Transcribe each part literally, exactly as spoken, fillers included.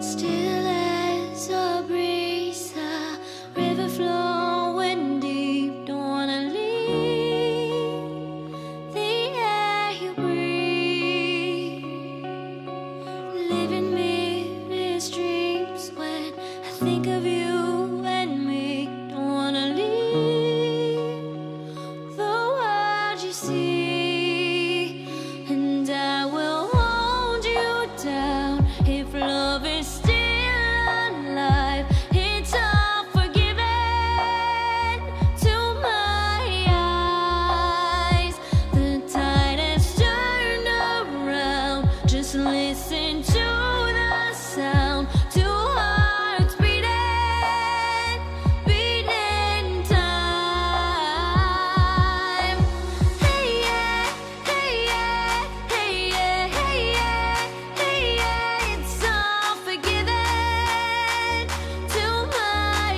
Still as a breeze, a river flowing deep. Don't wanna leave the air you breathe. Living mirrorless dreams when I think of you and me. Don't wanna leave the world you see, and I will hold you down if love is still alive. It's all forgiven to my eyes. The tide has turned around. Just listen to the sound. Two hearts beating, beating time. Hey yeah, hey yeah, hey yeah, hey yeah, hey yeah. It's all forgiven to my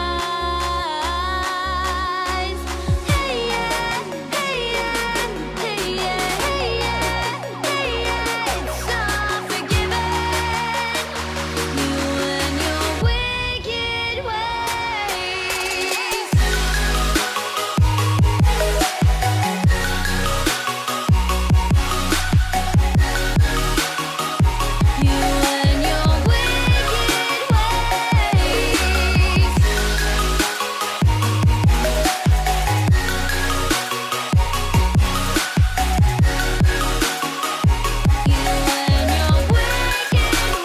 eyes. Hey yeah, hey yeah, hey yeah, hey yeah, hey yeah. It's all forgiven. You and your wicked ways. You and your wicked ways. You and your wicked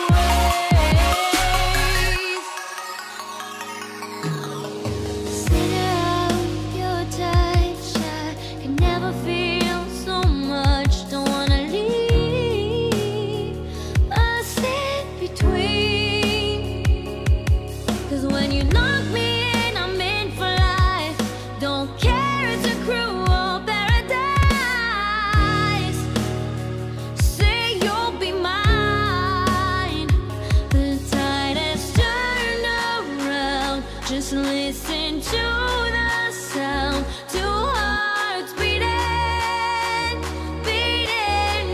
ways. Center of your touch, I can never feel so much. Don't wanna leave us in between. 'Cause when you lock me in, I'm in for life. Don't care, it's a cruel paradise. Say you'll be mine. The tide has turned around. Just listen to the sound. Two hearts beating, beating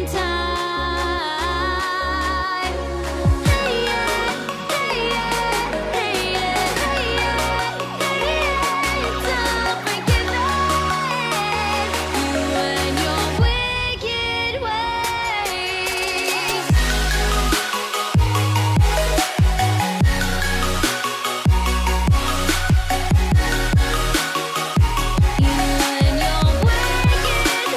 time. Hey yeah, hey yeah, hey yeah, hey yeah, hey yeah. It's all forgiven. You and your wicked ways. You and your wicked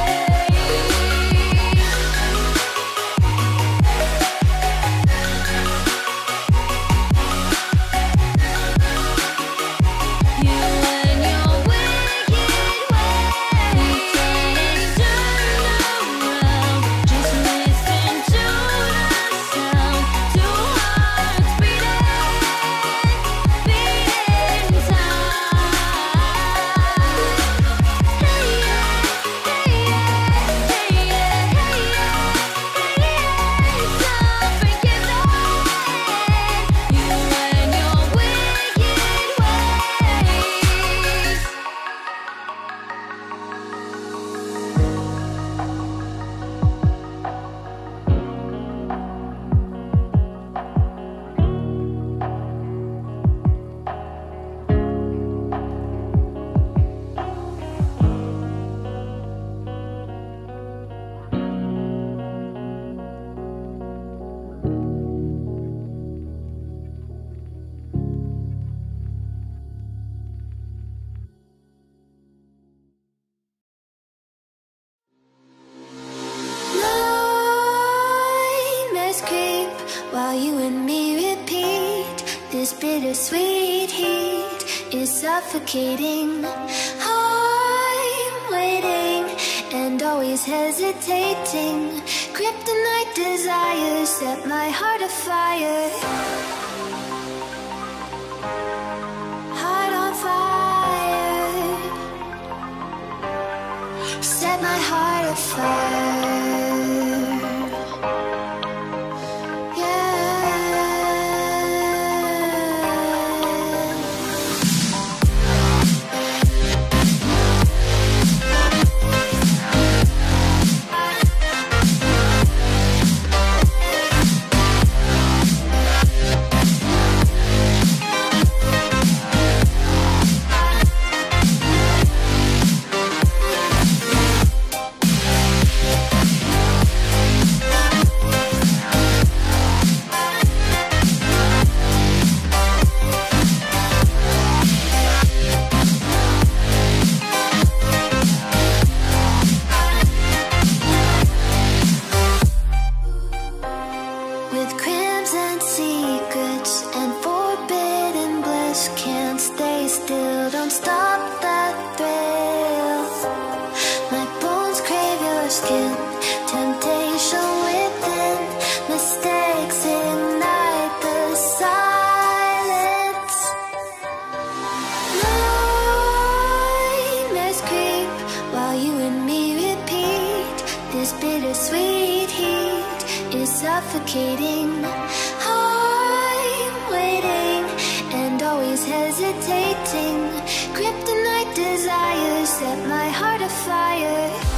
ways. You and your wicked ways. Turn around. Just listen to the sound. Two hearts beating, beating time. Hey yeah, hey yeah, hey yeah, hey yeah, hey yeah. It's all forgiven. You and your wicked ways. Nightmares creep while you and me repeat. This bittersweet heat is suffocating. I'm waiting and always hesitating. Kryptonite desires set my heart afire. Heart on fire. Set my heart afire. bittersweet heat is suffocating. I'm waiting and always hesitating. Kryptonite desires set my heart afire.